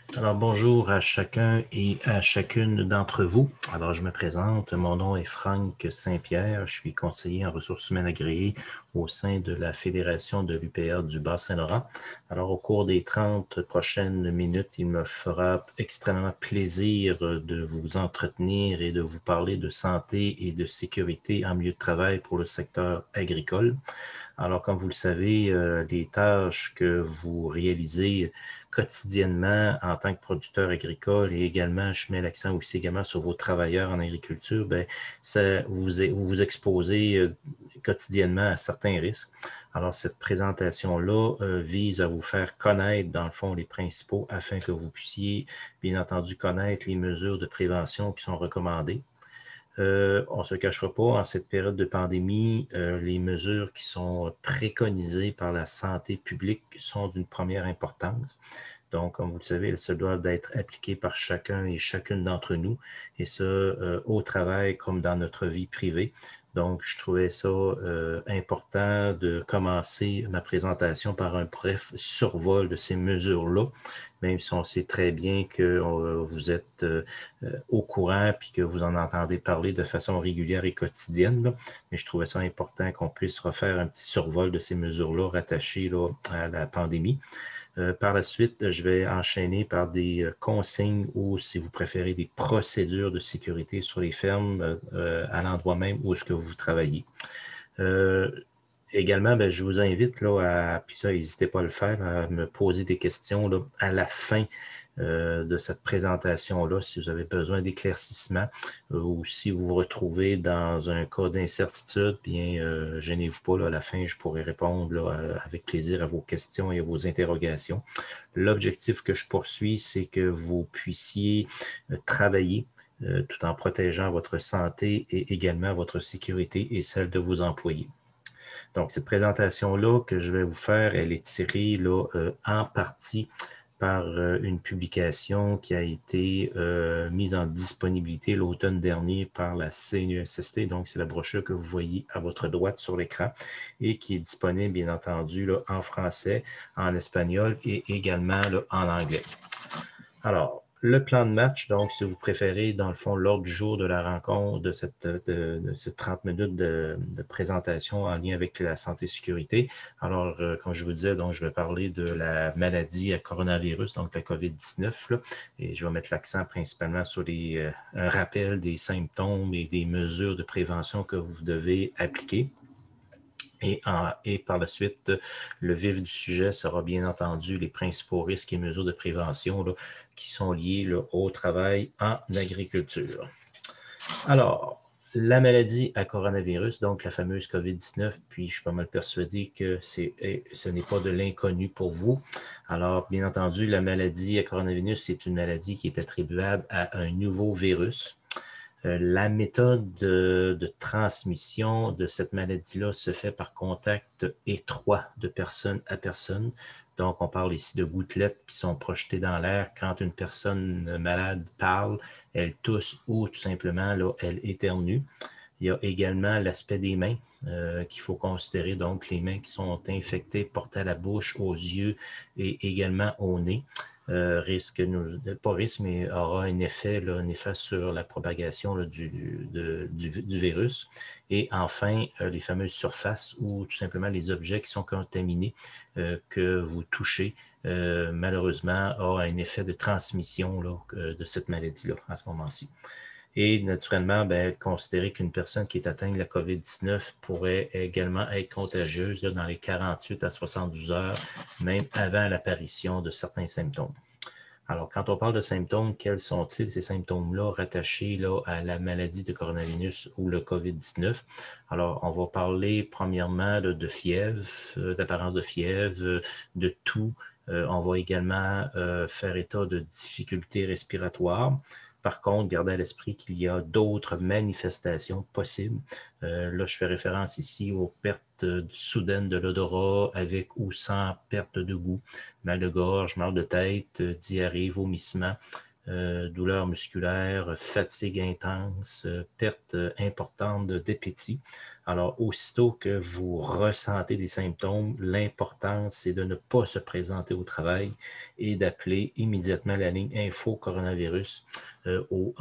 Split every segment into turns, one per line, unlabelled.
Alors, bonjour à chacun et à chacune d'entre vous. Alors, je me présente. Mon nom est Franck Saint-Pierre. Je suis conseiller en ressources humaines agréées au sein de la Fédération de l'UPA du Bas-Saint-Laurent. Alors, au cours des 30 prochaines minutes, il me fera extrêmement plaisir de vous entretenir et de vous parler de santé et de sécurité en milieu de travail pour le secteur agricole. Alors, comme vous le savez, les tâches que vous réalisez quotidiennement en tant que producteur agricole et également, je mets l'accent aussi également sur vos travailleurs en agriculture, ben, vous vous exposez quotidiennement à certains risques. Alors, cette présentation-là vise à vous faire connaître, dans le fond, les principaux afin que vous puissiez, bien entendu, connaître les mesures de prévention qui sont recommandées. On ne se cachera pas, en cette période de pandémie, les mesures qui sont préconisées par la santé publique sont d'une première importance. Donc, comme vous le savez, elles se doivent d'être appliquées par chacun et chacune d'entre nous, et ça, au travail comme dans notre vie privée. Donc, je trouvais ça important de commencer ma présentation par un bref survol de ces mesures-là, même si on sait très bien que vous êtes au courant puis que vous en entendez parler de façon régulière et quotidienne. Là. Mais je trouvais ça important qu'on puisse refaire un petit survol de ces mesures-là rattachées là, à la pandémie. Par la suite, je vais enchaîner par des consignes ou, si vous préférez, des procédures de sécurité sur les fermes à l'endroit même où est-ce que vous travaillez. Euh, Également, ben, je vous invite là, puis ça, n'hésitez pas à le faire, à me poser des questions là, à la fin de cette présentation-là, si vous avez besoin d'éclaircissement ou si vous vous retrouvez dans un cas d'incertitude, bien, gênez-vous pas, là, à la fin, je pourrai répondre là, avec plaisir à vos questions et à vos interrogations. L'objectif que je poursuis, c'est que vous puissiez travailler tout en protégeant votre santé et également votre sécurité et celle de vos employés. Donc, cette présentation-là que je vais vous faire, elle est tirée là, en partie par une publication qui a été mise en disponibilité l'automne dernier par la CNESST. Donc, c'est la brochure que vous voyez à votre droite sur l'écran et qui est disponible, bien entendu, là, en français, en espagnol et également là, en anglais. Alors, le plan de match, donc, si vous préférez, dans le fond, l'ordre du jour de la rencontre, de ces 30 minutes de présentation en lien avec la santé-sécurité. Alors, comme je vous disais, donc, je vais parler de la maladie à coronavirus, donc la COVID-19, là, et je vais mettre l'accent principalement sur un rappel des symptômes et des mesures de prévention que vous devez appliquer. Et par la suite, le vif du sujet sera bien entendu les principaux risques et mesures de prévention là, qui sont liés là, au travail en agriculture. Alors, la maladie à coronavirus, donc la fameuse COVID-19, puis je suis pas mal persuadé que ce n'est pas de l'inconnu pour vous. Alors, bien entendu, la maladie à coronavirus, c'est une maladie qui est attribuable à un nouveau virus. La méthode de transmission de cette maladie-là se fait par contact étroit de personne à personne. Donc, on parle ici de gouttelettes qui sont projetées dans l'air quand une personne malade parle, elle tousse ou tout simplement là, elle éternue. Il y a également l'aspect des mains qu'il faut considérer, donc les mains qui sont infectées, portées à la bouche, aux yeux et également au nez. Risque, pas risque, mais aura un effet, là, un effet sur la propagation là, du virus. Et enfin, les fameuses surfaces ou tout simplement les objets qui sont contaminés que vous touchez, malheureusement, a un effet de transmission là, de cette maladie-là à ce moment-ci. Et naturellement, ben, considérer qu'une personne qui est atteinte de la COVID-19 pourrait également être contagieuse là, dans les 48 à 72 heures, même avant l'apparition de certains symptômes. Alors, quand on parle de symptômes, quels sont-ils ces symptômes-là rattachés là, à la maladie de coronavirus ou le COVID-19? Alors, on va parler premièrement de fièvre, d'apparence de fièvre, de toux. On va également faire état de difficultés respiratoires. Par contre, gardez à l'esprit qu'il y a d'autres manifestations possibles. Là, je fais référence ici aux pertes soudaines de l'odorat avec ou sans perte de goût, mal de gorge, mal de tête, diarrhée, vomissement, douleurs musculaires, fatigue intense, perte importante d'appétit. Alors, aussitôt que vous ressentez des symptômes, l'important, c'est de ne pas se présenter au travail et d'appeler immédiatement la ligne Info Coronavirus au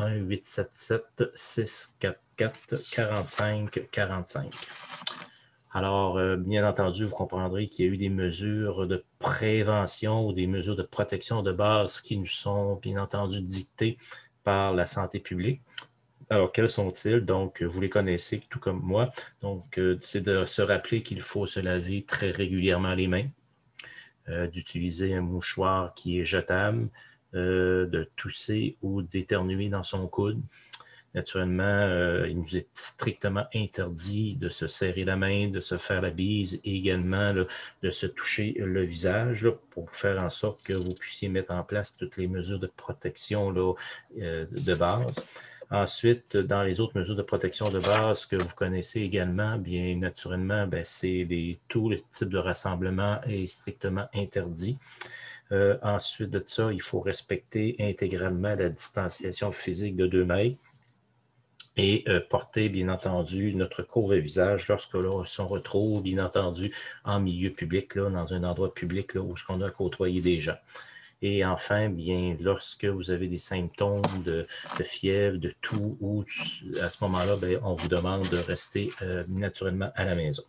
1-877-644-4545. Alors, bien entendu, vous comprendrez qu'il y a eu des mesures de prévention ou des mesures de protection de base qui nous sont, bien entendu, dictées par la santé publique. Alors, quels sont-ils? Donc, vous les connaissez tout comme moi. Donc, c'est de se rappeler qu'il faut se laver très régulièrement les mains, d'utiliser un mouchoir qui est jetable, de tousser ou d'éternuer dans son coude. Naturellement, il nous est strictement interdit de se serrer la main, de se faire la bise et également là, de se toucher le visage là, pour faire en sorte que vous puissiez mettre en place toutes les mesures de protection là, de base. Ensuite, dans les autres mesures de protection de base que vous connaissez également, bien naturellement, c'est tout le type de rassemblement est strictement interdit. Ensuite de ça, il faut respecter intégralement la distanciation physique de 2 mètres. Et porter, bien entendu, notre couvre-visage lorsque là, on se retrouve, bien entendu, en milieu public, là, dans un endroit public là, où on a côtoyé des gens. Et enfin, bien, lorsque vous avez des symptômes de fièvre, de toux, ou à ce moment-là, bien, on vous demande de rester naturellement à la maison.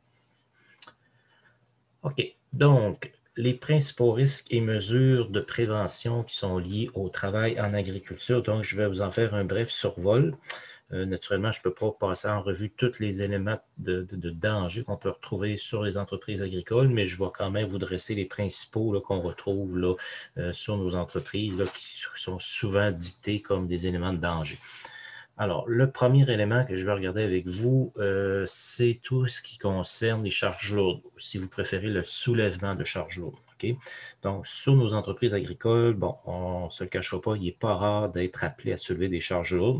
OK. Donc, les principaux risques et mesures de prévention qui sont liés au travail en agriculture. Donc, je vais vous en faire un bref survol. Naturellement, je ne peux pas passer en revue tous les éléments de danger qu'on peut retrouver sur les entreprises agricoles, mais je vais quand même vous dresser les principaux qu'on retrouve là, sur nos entreprises là, qui sont souvent dictés comme des éléments de danger. Alors, le premier élément que je vais regarder avec vous, c'est tout ce qui concerne les charges lourdes, si vous préférez le soulèvement de charges lourdes. Okay? Donc, sur nos entreprises agricoles, bon, on ne se le cachera pas, il n'est pas rare d'être appelé à soulever des charges lourdes.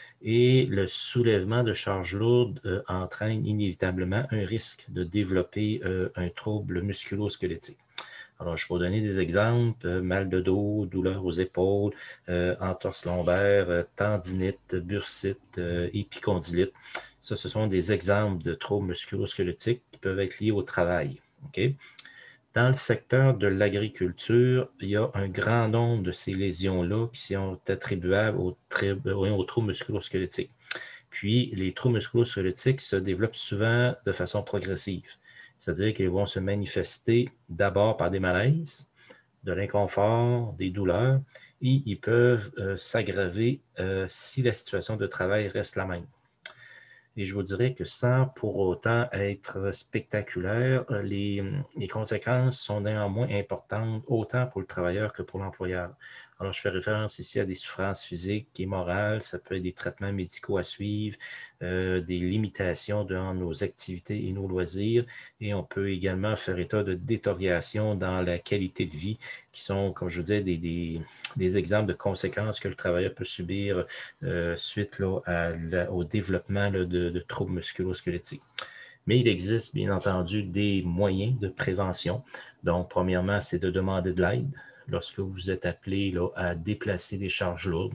Et le soulèvement de charges lourdes entraîne inévitablement un risque de développer un trouble musculo-squelettique. Alors, je vais vous donner des exemples, mal de dos, douleur aux épaules, entorse lombaire, tendinite, bursite, épicondylite. Ça, ce sont des exemples de troubles musculo-squelettiques qui peuvent être liés au travail. Okay? Dans le secteur de l'agriculture, il y a un grand nombre de ces lésions-là qui sont attribuables aux troubles musculo-squelettiques. Puis, les troubles musculo-squelettiques se développent souvent de façon progressive. C'est-à-dire qu'ils vont se manifester d'abord par des malaises, de l'inconfort, des douleurs, et ils peuvent s'aggraver si la situation de travail reste la même. Et je vous dirais que sans pour autant être spectaculaire, les conséquences sont néanmoins importantes, autant pour le travailleur que pour l'employeur. Alors, je fais référence ici à des souffrances physiques et morales, ça peut être des traitements médicaux à suivre, des limitations dans nos activités et nos loisirs, et on peut également faire état de détérioration dans la qualité de vie, qui sont, comme je vous disais, des exemples de conséquences que le travailleur peut subir suite là, au développement là, de troubles musculo-squelettiques. Mais il existe, bien entendu, des moyens de prévention. Donc, premièrement, c'est de demander de l'aide lorsque vous êtes appelé là, à déplacer des charges lourdes,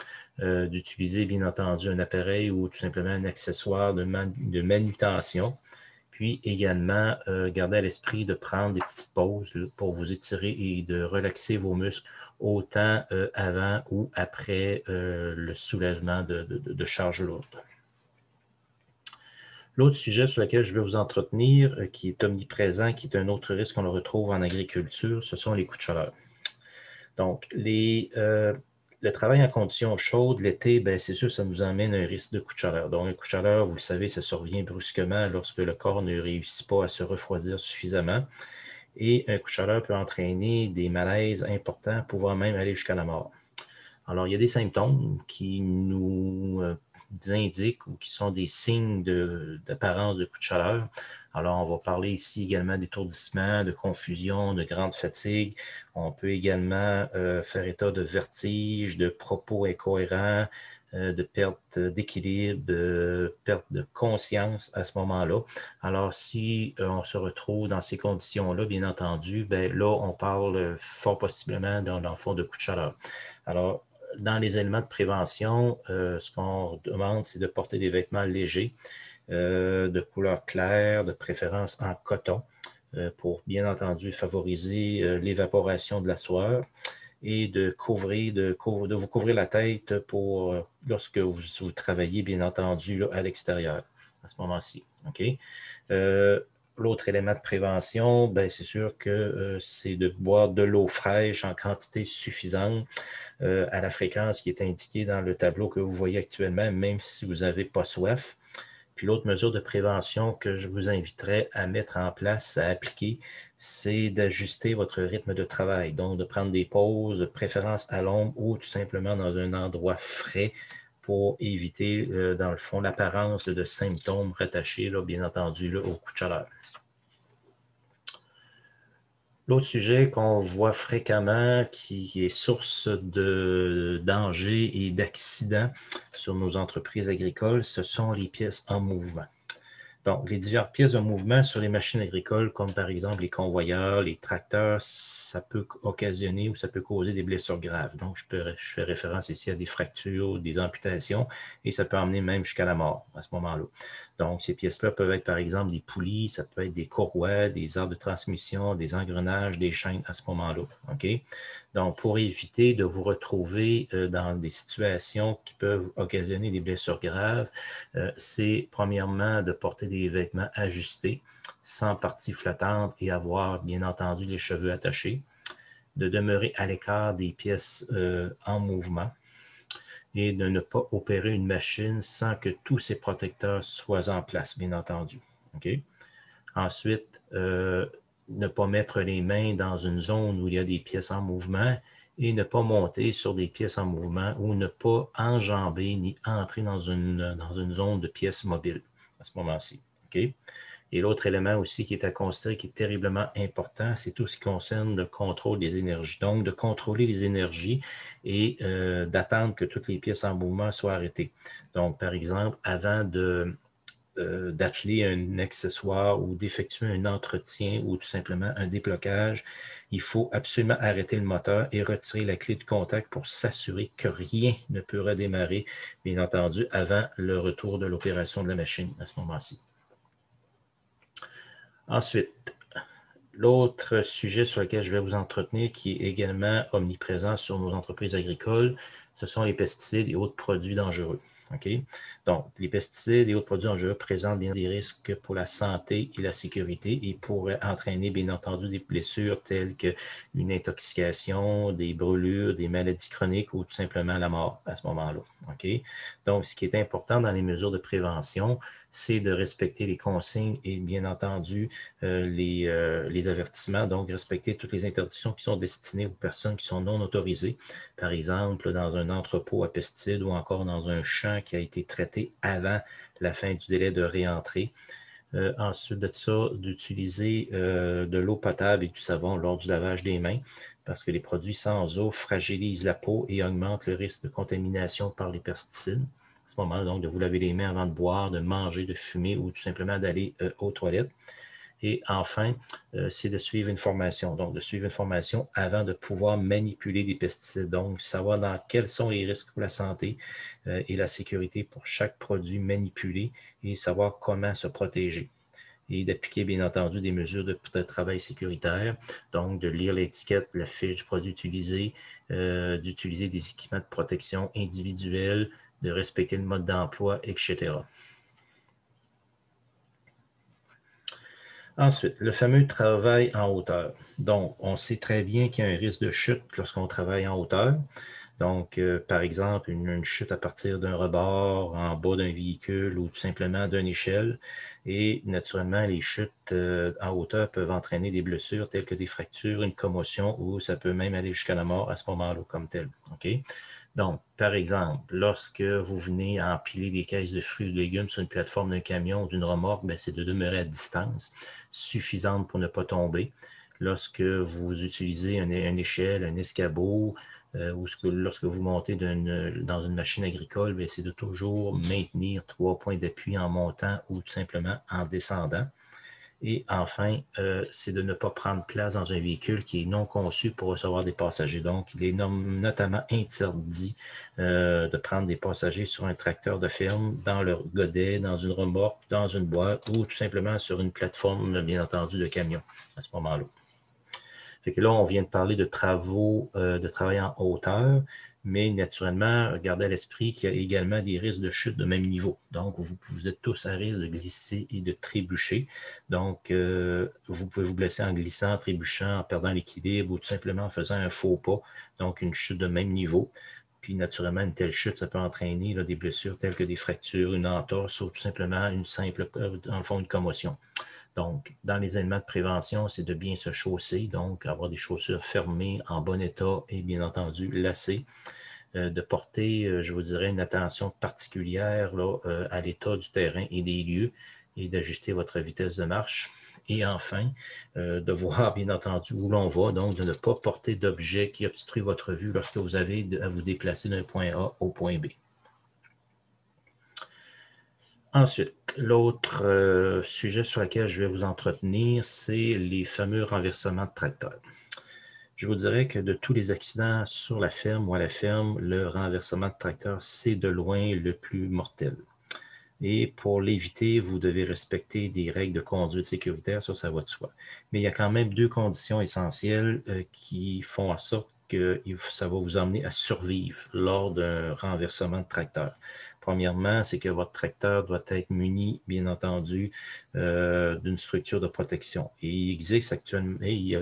d'utiliser, bien entendu, un appareil ou tout simplement un accessoire de manutention. Puis également, garder à l'esprit de prendre des petites pauses pour vous étirer et de relaxer vos muscles autant avant ou après le soulèvement de charges lourdes. L'autre sujet sur lequel je vais vous entretenir, qui est omniprésent, qui est un autre risque qu'on le retrouve en agriculture, ce sont les coups de chaleur. Donc, le travail en conditions chaudes, l'été, ben, c'est sûr que ça nous amène un risque de coup de chaleur. Donc, un coup de chaleur, vous le savez, ça survient brusquement lorsque le corps ne réussit pas à se refroidir suffisamment. Et un coup de chaleur peut entraîner des malaises importants, pouvant même aller jusqu'à la mort. Alors, il y a des symptômes qui nous indiquent ou qui sont des signes d'apparence de coup de chaleur. Alors, on va parler ici également d'étourdissement, de confusion, de grande fatigue. On peut également faire état de vertige, de propos incohérents, de perte d'équilibre, de perte de conscience à ce moment-là. Alors, si on se retrouve dans ces conditions-là, bien entendu, ben là, on parle fort possiblement dans le fond de coup de chaleur. Alors, dans les éléments de prévention, ce qu'on demande, c'est de porter des vêtements légers, de couleur claire, de préférence en coton, pour bien entendu favoriser l'évaporation de la sueur et de vous couvrir la tête pour lorsque vous travaillez, bien entendu, là, à l'extérieur, à ce moment-ci. OK? L'autre élément de prévention, ben, c'est sûr que c'est de boire de l'eau fraîche en quantité suffisante à la fréquence qui est indiquée dans le tableau que vous voyez actuellement, même si vous n'avez pas soif. Puis l'autre mesure de prévention que je vous inviterais à mettre en place, à appliquer, c'est d'ajuster votre rythme de travail. Donc, de prendre des pauses, de préférence à l'ombre ou tout simplement dans un endroit frais pour éviter, dans le fond, l'apparence de symptômes rattachés, là, bien entendu, là, au coup de chaleur. L'autre sujet qu'on voit fréquemment, qui est source de dangers et d'accidents sur nos entreprises agricoles, ce sont les pièces en mouvement. Donc, les diverses pièces de mouvement sur les machines agricoles, comme par exemple les convoyeurs, les tracteurs, ça peut occasionner ou ça peut causer des blessures graves. Donc, je fais référence ici à des fractures, des amputations, et ça peut emmener même jusqu'à la mort à ce moment-là. Donc, ces pièces-là peuvent être par exemple des poulies, ça peut être des courroies, des arbres de transmission, des engrenages, des chaînes à ce moment-là. OK? Donc, pour éviter de vous retrouver dans des situations qui peuvent occasionner des blessures graves, c'est premièrement de porter des vêtements ajustés, sans partie flottante et avoir bien entendu les cheveux attachés, de demeurer à l'écart des pièces en mouvement et de ne pas opérer une machine sans que tous ces protecteurs soient en place, bien entendu. Okay? Ensuite, ne pas mettre les mains dans une zone où il y a des pièces en mouvement et ne pas monter sur des pièces en mouvement ou ne pas enjamber ni entrer dans une zone de pièces mobiles à ce moment-ci. Okay? Et l'autre élément aussi qui est à considérer, qui est terriblement important, c'est tout ce qui concerne le contrôle des énergies. Donc, de contrôler les énergies et d'attendre que toutes les pièces en mouvement soient arrêtées. Donc, par exemple, avant d'atteler un accessoire ou d'effectuer un entretien ou tout simplement un déblocage, il faut absolument arrêter le moteur et retirer la clé de contact pour s'assurer que rien ne peut redémarrer, bien entendu, avant le retour de l'opération de la machine à ce moment-ci. Ensuite, l'autre sujet sur lequel je vais vous entretenir, qui est également omniprésent sur nos entreprises agricoles, ce sont les pesticides et autres produits dangereux. Okay? Donc, les pesticides et autres produits dangereux présentent bien des risques pour la santé et la sécurité et pourraient entraîner, bien entendu, des blessures telles qu'une intoxication, des brûlures, des maladies chroniques ou tout simplement la mort à ce moment-là. Okay? Donc, ce qui est important dans les mesures de prévention, c'est de respecter les consignes et bien entendu les avertissements, donc respecter toutes les interdictions qui sont destinées aux personnes qui sont non autorisées, par exemple dans un entrepôt à pesticides ou encore dans un champ qui a été traité avant la fin du délai de réentrée. Ensuite de ça, d'utiliser de l'eau potable et du savon lors du lavage des mains, parce que les produits sans eau fragilisent la peau et augmentent le risque de contamination par les pesticides. À ce moment-là, donc, de vous laver les mains avant de boire, de manger, de fumer ou tout simplement d'aller aux toilettes. Et enfin, c'est de suivre une formation. Donc, de suivre une formation avant de pouvoir manipuler des pesticides. Donc, savoir dans quels sont les risques pour la santé et la sécurité pour chaque produit manipulé et savoir comment se protéger. Et d'appliquer, bien entendu, des mesures de travail sécuritaire. Donc, de lire l'étiquette, la fiche du produit utilisé, d'utiliser des équipements de protection individuels, de respecter le mode d'emploi, etc. Ensuite, le fameux travail en hauteur. Donc, on sait très bien qu'il y a un risque de chute lorsqu'on travaille en hauteur. Donc, par exemple, une chute à partir d'un rebord, en bas d'un véhicule ou tout simplement d'une échelle. Et naturellement, les chutes en hauteur peuvent entraîner des blessures telles que des fractures, une commotion ou ça peut même aller jusqu'à la mort à ce moment-là comme tel. OK? Donc, par exemple, lorsque vous venez empiler des caisses de fruits ou de légumes sur une plateforme d'un camion ou d'une remorque, c'est de demeurer à distance suffisante pour ne pas tomber. Lorsque vous utilisez une échelle, un escabeau, ou lorsque vous montez dans une machine agricole, c'est de toujours maintenir 3 points d'appui en montant ou tout simplement en descendant. Et enfin, c'est de ne pas prendre place dans un véhicule qui est non conçu pour recevoir des passagers. Donc, il est notamment interdit de prendre des passagers sur un tracteur de ferme, dans leur godet, dans une remorque, dans une boîte ou tout simplement sur une plateforme, bien entendu, de camion à ce moment-là. Fait que là, on vient de parler de travaux, de travail en hauteur, mais naturellement, gardez à l'esprit qu'il y a également des risques de chute de même niveau. Donc, vous êtes tous à risque de glisser et de trébucher. Donc, vous pouvez vous blesser en glissant, en trébuchant, en perdant l'équilibre ou tout simplement en faisant un faux pas, donc une chute de même niveau. Puis, naturellement, une telle chute, ça peut entraîner là, des blessures telles que des fractures, une entorse ou tout simplement une simple, dans le fond, une commotion. Donc, dans les éléments de prévention, c'est de bien se chausser, donc avoir des chaussures fermées, en bon état et bien entendu lacées. De porter, je vous dirais, une attention particulière là, à l'état du terrain et des lieux et d'ajuster votre vitesse de marche. Et enfin, de voir bien entendu où l'on va, donc de ne pas porter d'objets qui obstruent votre vue lorsque vous avez à vous déplacer d'un point A au point B. Ensuite, l'autre sujet sur lequel je vais vous entretenir, c'est les fameux renversements de tracteurs. Je vous dirais que de tous les accidents sur la ferme ou à la ferme, le renversement de tracteur, c'est de loin le plus mortel. Et pour l'éviter, vous devez respecter des règles de conduite sécuritaire, ça va de soi. Mais il y a quand même deux conditions essentielles qui font en sorte que ça va vous emmener à survivre lors d'un renversement de tracteur. Premièrement, c'est que votre tracteur doit être muni, bien entendu, d'une structure de protection. Et il existe actuellement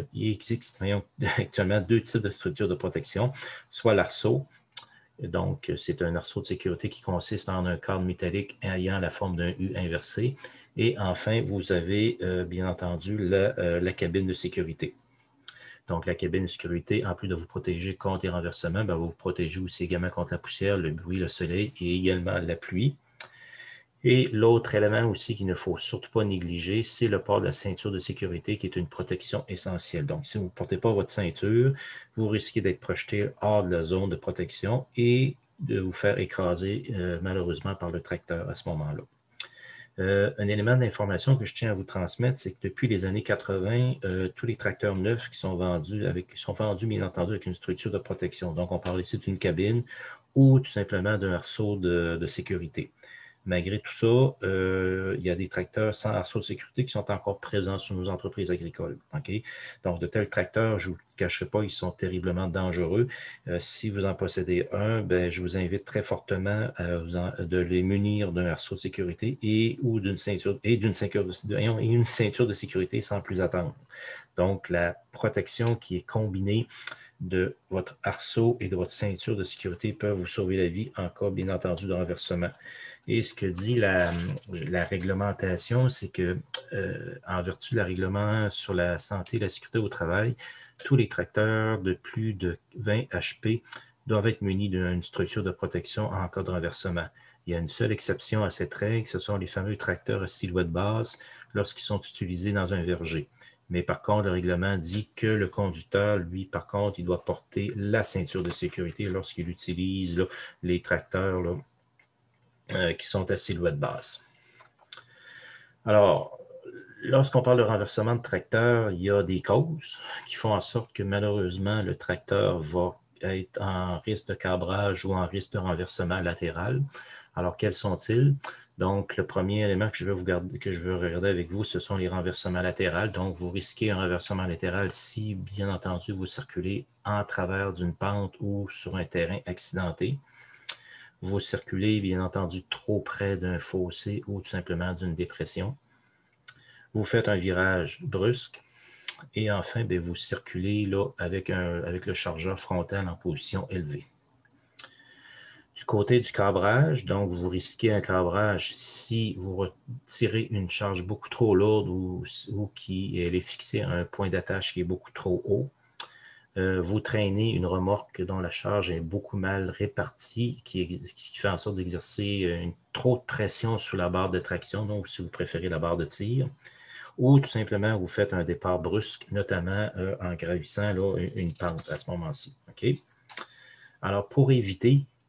deux types de structures de protection, soit l'arceau. Donc, c'est un arceau de sécurité qui consiste en un cadre métallique ayant la forme d'un U inversé. Et enfin, vous avez, bien entendu, la cabine de sécurité. Donc, la cabine de sécurité, en plus de vous protéger contre les renversements, va vous protéger aussi également contre la poussière, le bruit, le soleil et également la pluie. Et l'autre élément aussi qu'il ne faut surtout pas négliger, c'est le port de la ceinture de sécurité qui est une protection essentielle. Donc, si vous ne portez pas votre ceinture, vous risquez d'être projeté hors de la zone de protection et de vous faire écraser malheureusement par le tracteur à ce moment-là. Un élément d'information que je tiens à vous transmettre, c'est que depuis les années 80, tous les tracteurs neufs qui sont vendus, bien entendu, avec une structure de protection. Donc, on parle ici d'une cabine ou tout simplement d'un arceau de sécurité. Malgré tout ça, il y a des tracteurs sans arceau de sécurité qui sont encore présents sur nos entreprises agricoles. Okay? Donc, de tels tracteurs, je ne vous le cacherai pas, ils sont terriblement dangereux. Si vous en possédez un, ben, je vous invite très fortement de les munir d'un arceau de sécurité et d'une ceinture de sécurité sans plus attendre. Donc, la protection qui est combinée de votre arceau et de votre ceinture de sécurité peut vous sauver la vie en cas, bien entendu, de renversement. Et ce que dit la réglementation, c'est que, en vertu de la règlement sur la santé et la sécurité au travail, tous les tracteurs de plus de 20 HP doivent être munis d'une structure de protection en cas de renversement. Il y a une seule exception à cette règle, ce sont les fameux tracteurs à silhouette basse lorsqu'ils sont utilisés dans un verger. Mais par contre, le règlement dit que le conducteur, lui, par contre, il doit porter la ceinture de sécurité lorsqu'il utilise là, les tracteurs là, qui sont à silhouette basse. Alors, lorsqu'on parle de renversement de tracteur, il y a des causes qui font en sorte que malheureusement, le tracteur va être en risque de cabrage ou en risque de renversement latéral. Alors, quels sont-ils? Donc, le premier élément que je veux regarder avec vous, ce sont les renversements latéraux. Donc, vous risquez un renversement latéral si, bien entendu, vous circulez en travers d'une pente ou sur un terrain accidenté. Vous circulez, bien entendu, trop près d'un fossé ou tout simplement d'une dépression. Vous faites un virage brusque. Et enfin, bien, vous circulez là, avec le chargeur frontal en position élevée. Du côté du cabrage, donc vous risquez un cabrage si vous retirez une charge beaucoup trop lourde ou elle est fixée à un point d'attache qui est beaucoup trop haut. Vous traînez une remorque dont la charge est beaucoup mal répartie, qui fait en sorte d'exercer trop de pression sur la barre de traction, donc si vous préférez la barre de tir, ou tout simplement vous faites un départ brusque, notamment en gravissant là, une pente à ce moment-ci. Okay? Alors, pour éviter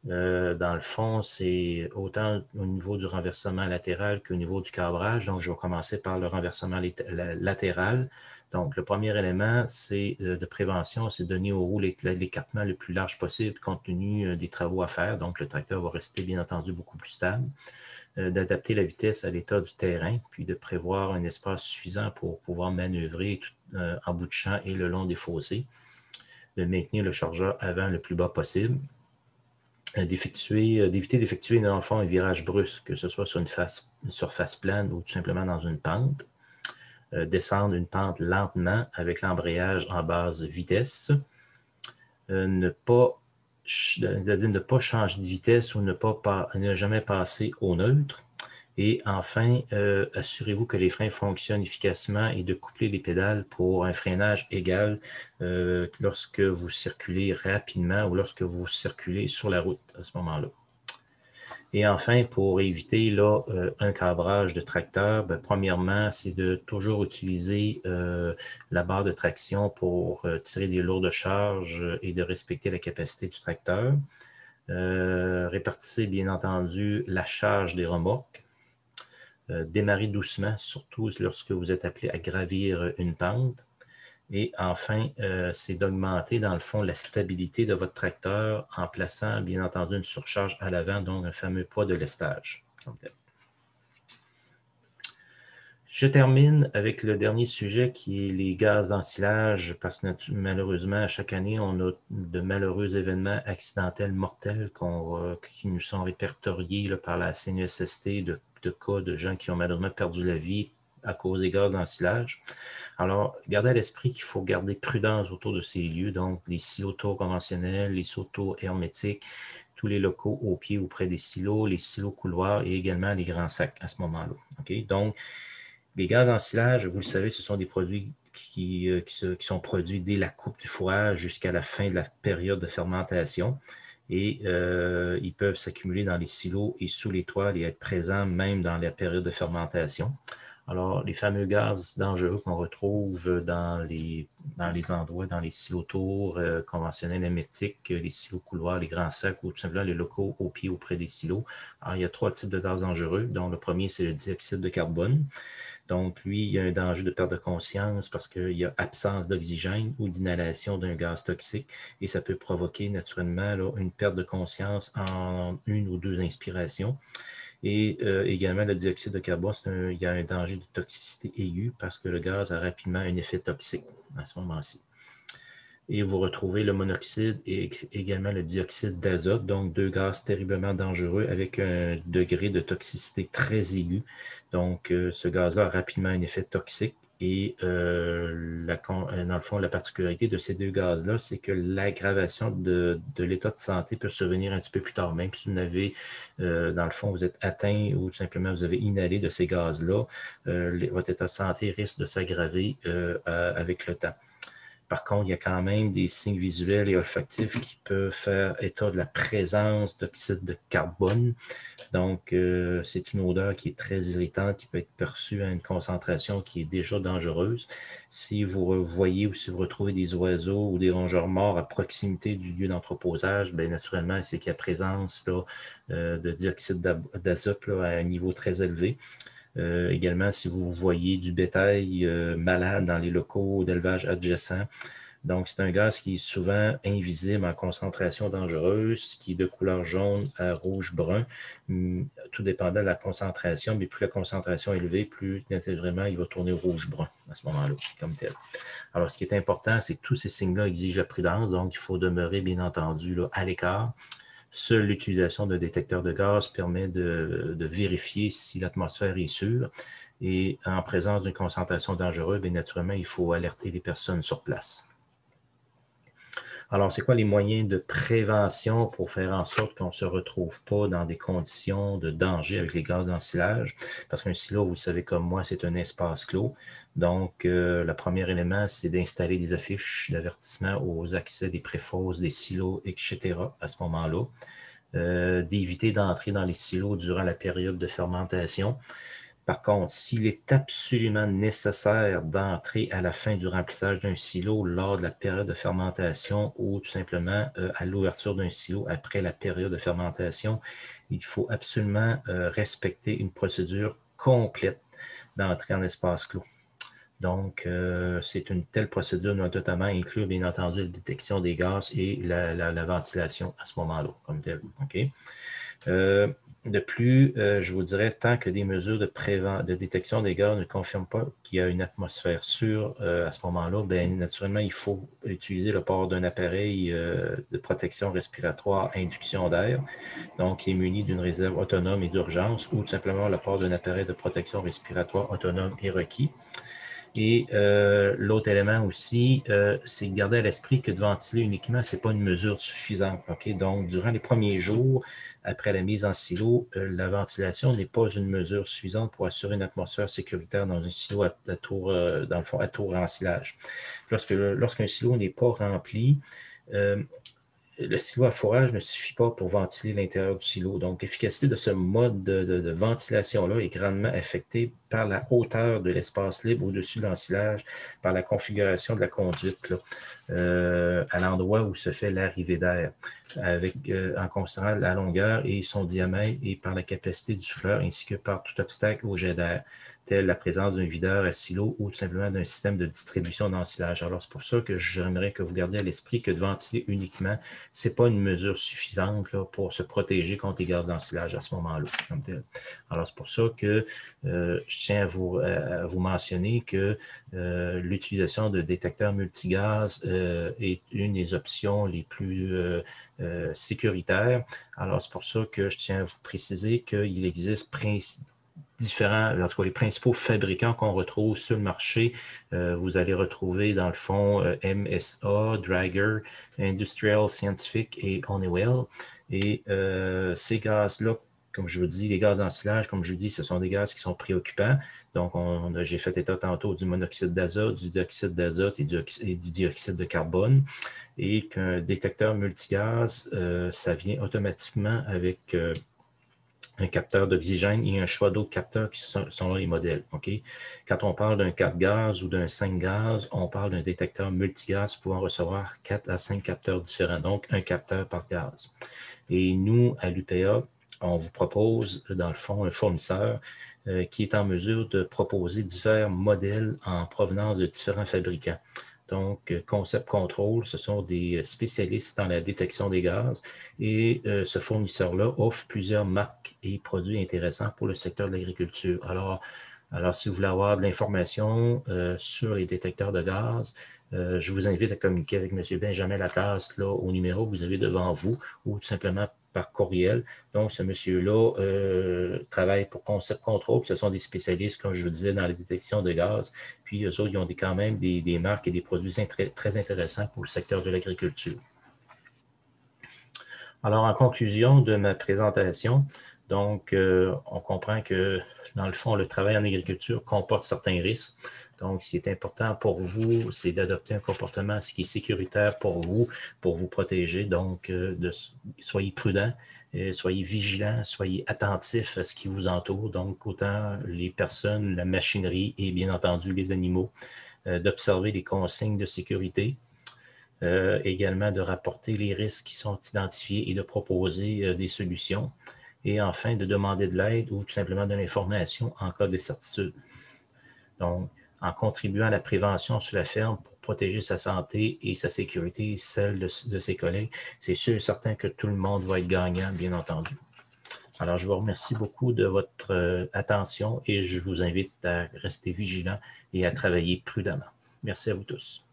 Dans le fond, c'est autant au niveau du renversement latéral qu'au niveau du cabrage. Donc, je vais commencer par le renversement latéral. Donc, le premier élément de prévention, c'est de donner aux roues l'écartement le plus large possible compte tenu des travaux à faire. Donc, le tracteur va rester, bien entendu, beaucoup plus stable. D'adapter la vitesse à l'état du terrain, puis de prévoir un espace suffisant pour pouvoir manœuvrer en bout de champ et le long des fossés. De maintenir le chargeur avant le plus bas possible. D'éviter d'effectuer, dans le fond, un virage brusque, que ce soit sur une surface plane ou tout simplement dans une pente. Descendre une pente lentement avec l'embrayage en basse vitesse. Ne pas changer de vitesse ou ne jamais passer au neutre. Et enfin, assurez-vous que les freins fonctionnent efficacement et de coupler les pédales pour un freinage égal lorsque vous circulez rapidement ou lorsque vous circulez sur la route à ce moment-là. Et enfin, pour éviter là, un cabrage de tracteur, premièrement, c'est de toujours utiliser la barre de traction pour tirer des lourdes charges et de respecter la capacité du tracteur. Répartissez bien entendu la charge des remorques. Démarrer doucement, surtout lorsque vous êtes appelé à gravir une pente. Et enfin, c'est d'augmenter, dans le fond, la stabilité de votre tracteur en plaçant, bien entendu, une surcharge à l'avant, donc un fameux poids de lestage. Je termine avec le dernier sujet qui est les gaz d'ensilage, parce que malheureusement, chaque année, on a de malheureux événements accidentels mortels qui nous sont répertoriés là, par la CNESST de cas de gens qui ont malheureusement perdu la vie à cause des gaz d'ensilage. Alors, gardez à l'esprit qu'il faut garder prudence autour de ces lieux, donc les silos tours conventionnels, les silos tours hermétiques, tous les locaux au pied ou près des silos, les silos couloirs et également les grands sacs à ce moment-là. Okay? Donc, les gaz d'ensilage, vous le savez, ce sont des produits qui sont produits dès la coupe du fourrage jusqu'à la fin de la période de fermentation. Et ils peuvent s'accumuler dans les silos et sous les toiles et être présents même dans la période de fermentation. Alors, les fameux gaz dangereux qu'on retrouve dans les endroits, dans les silos tours conventionnels hermétiques, les silos couloirs, les grands sacs ou tout simplement les locaux au pied auprès des silos. Alors, il y a 3 types de gaz dangereux. Donc, le premier, c'est le dioxyde de carbone. Donc, lui, il y a un danger de perte de conscience parce qu'il y a absence d'oxygène ou d'inhalation d'un gaz toxique et ça peut provoquer naturellement là, une perte de conscience en 1 ou 2 inspirations. Et également, le dioxyde de carbone, il y a un danger de toxicité aiguë parce que le gaz a rapidement un effet toxique à ce moment-ci. Et vous retrouvez le monoxyde et également le dioxyde d'azote, donc 2 gaz terriblement dangereux avec un degré de toxicité très aigu. Donc, ce gaz-là a rapidement un effet toxique. Et dans le fond, la particularité de ces 2 gaz-là, c'est que l'aggravation de l'état de santé peut survenir un petit peu plus tard. Même si vous n'avez, dans le fond, vous êtes atteint ou tout simplement vous avez inhalé de ces gaz-là, votre état de santé risque de s'aggraver avec le temps. Par contre, il y a quand même des signes visuels et olfactifs qui peuvent faire état de la présence d'oxyde de carbone. Donc, c'est une odeur qui est très irritante, qui peut être perçue à une concentration qui est déjà dangereuse. Si vous voyez ou si vous retrouvez des oiseaux ou des rongeurs morts à proximité du lieu d'entreposage, bien naturellement, c'est qu'il y a présence là, de dioxyde d'azote à un niveau très élevé. Également, si vous voyez du bétail malade dans les locaux d'élevage adjacents. Donc, c'est un gaz qui est souvent invisible en concentration dangereuse, qui est de couleur jaune à rouge-brun, tout dépendant de la concentration, mais plus la concentration est élevée, plus naturellement il va tourner rouge-brun à ce moment-là, comme tel. Alors, ce qui est important, c'est que tous ces signes-là exigent la prudence, donc il faut demeurer, bien entendu, là, à l'écart. Seule l'utilisation de détecteurs de gaz permet de vérifier si l'atmosphère est sûre. Et en présence d'une concentration dangereuse, bien naturellement, il faut alerter les personnes sur place. Alors, c'est quoi les moyens de prévention pour faire en sorte qu'on ne se retrouve pas dans des conditions de danger avec les gaz d'ensilage? Parce qu'un silo, vous le savez comme moi, c'est un espace clos. Donc, le premier élément, c'est d'installer des affiches d'avertissement aux accès des préfosses, des silos, etc. à ce moment-là. D'éviter d'entrer dans les silos durant la période de fermentation. Par contre, s'il est absolument nécessaire d'entrer à la fin du remplissage d'un silo lors de la période de fermentation ou tout simplement à l'ouverture d'un silo après la période de fermentation, il faut absolument respecter une procédure complète d'entrée en espace clos. Donc, c'est une telle procédure doit notamment inclure, bien entendu, la détection des gaz et la ventilation à ce moment-là, comme tel. OK? De plus, je vous dirais, tant que des mesures de détection des gaz ne confirment pas qu'il y a une atmosphère sûre à ce moment-là, bien, naturellement, il faut utiliser le port d'un appareil de protection respiratoire induction d'air, donc qui est muni d'une réserve autonome et d'urgence, ou tout simplement le port d'un appareil de protection respiratoire autonome est requis. Et l'autre élément aussi, c'est de garder à l'esprit que de ventiler uniquement, ce n'est pas une mesure suffisante. Okay? Donc, durant les premiers jours, après la mise en silo, la ventilation n'est pas une mesure suffisante pour assurer une atmosphère sécuritaire dans un silo à tour, dans le fond, à tour ensilage. Lorsqu'un silo n'est pas rempli, le silo à fourrage ne suffit pas pour ventiler l'intérieur du silo. Donc, l'efficacité de ce mode de ventilation-là est grandement affectée par la hauteur de l'espace libre au-dessus de l'ensilage, par la configuration de la conduite, là, à l'endroit où se fait l'arrivée d'air, en considérant la longueur et son diamètre et par la capacité du fleur, ainsi que par tout obstacle au jet d'air, telle la présence d'un videur à silo ou tout simplement d'un système de distribution d'ensilage. Alors, c'est pour ça que j'aimerais que vous gardiez à l'esprit que de ventiler uniquement, ce n'est pas une mesure suffisante là, pour se protéger contre les gaz d'ensilage à ce moment-là. Alors, c'est pour ça que je tiens à vous mentionner que l'utilisation de détecteurs multigaz est une des options les plus sécuritaires. Alors, c'est pour ça que je tiens à vous préciser qu'il existe différents, en tout cas les principaux fabricants qu'on retrouve sur le marché. Vous allez retrouver dans le fond MSA, Draeger, Industrial Scientific et Honeywell. Et ces gaz-là, comme je vous dis, les gaz d'ensilage, comme je vous dis, ce sont des gaz qui sont préoccupants. Donc, j'ai fait état tantôt du monoxyde d'azote, du dioxyde d'azote et du dioxyde de carbone. Et qu'un détecteur multigaz, ça vient automatiquement avec un capteur d'oxygène et un choix d'autres capteurs qui sont là les modèles. Okay? Quand on parle d'un 4 gaz ou d'un 5 gaz, on parle d'un détecteur multigaz pouvant recevoir 4 à 5 capteurs différents, donc un capteur par gaz. Et nous, à l'UPA, on vous propose, dans le fond, un fournisseur qui est en mesure de proposer divers modèles en provenance de différents fabricants. Donc, Concept Control, ce sont des spécialistes dans la détection des gaz et ce fournisseur-là offre plusieurs marques et produits intéressants pour le secteur de l'agriculture. Alors, si vous voulez avoir de l'information sur les détecteurs de gaz, je vous invite à communiquer avec M. Benjamin Lacasse là, au numéro que vous avez devant vous ou tout simplement par courriel. Donc, ce monsieur-là travaille pour Concept Control. Ce sont des spécialistes, comme je vous disais, dans la détection de gaz. Puis, eux autres, ils ont quand même des marques et des produits très intéressants pour le secteur de l'agriculture. Alors, en conclusion de ma présentation, donc, on comprend que, dans le fond, le travail en agriculture comporte certains risques. Donc, ce qui est important pour vous, c'est d'adopter un comportement qui est sécuritaire pour vous protéger. Donc, soyez prudents, soyez vigilants, soyez attentifs à ce qui vous entoure. Donc, autant les personnes, la machinerie et bien entendu les animaux, d'observer les consignes de sécurité. Également de rapporter les risques qui sont identifiés et de proposer des solutions. Et enfin, de demander de l'aide ou tout simplement de l'information en cas d'incertitude. Donc, en contribuant à la prévention sur la ferme pour protéger sa santé et sa sécurité, celle de ses collègues, c'est sûr et certain que tout le monde va être gagnant, bien entendu. Alors, je vous remercie beaucoup de votre attention et je vous invite à rester vigilant et à travailler prudemment. Merci à vous tous.